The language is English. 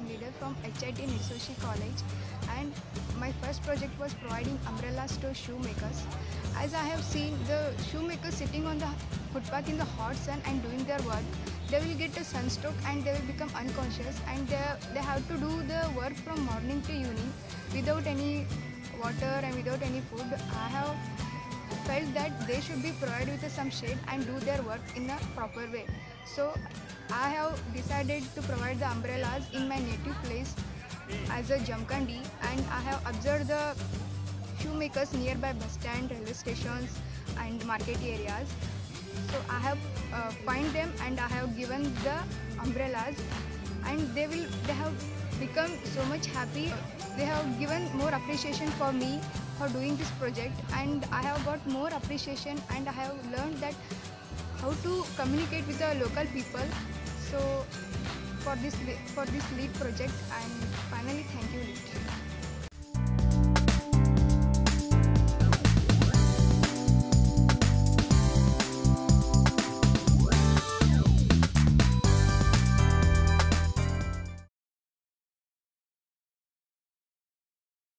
leader from HIT Mitsubishi College, and my first project was providing umbrellas to shoemakers. As I have seen the shoemakers sitting on the footpath in the hot sun and doing their work, they will get a sunstroke and they will become unconscious, and they have to do the work from morning to evening without any water and without any food. I have felt that they should be provided with some shade and do their work in a proper way. So I have decided to provide the umbrellas in my native place as a Jamkandi, and I have observed the shoemakers nearby bus stand, railway stations and market areas. So I have find them and I have given the umbrellas, and they have become so much happy. They have given more appreciation for me for doing this project, and I have got more appreciation, and I have learned that how to communicate with the local people. So for this lead project, and finally thank you, Lead.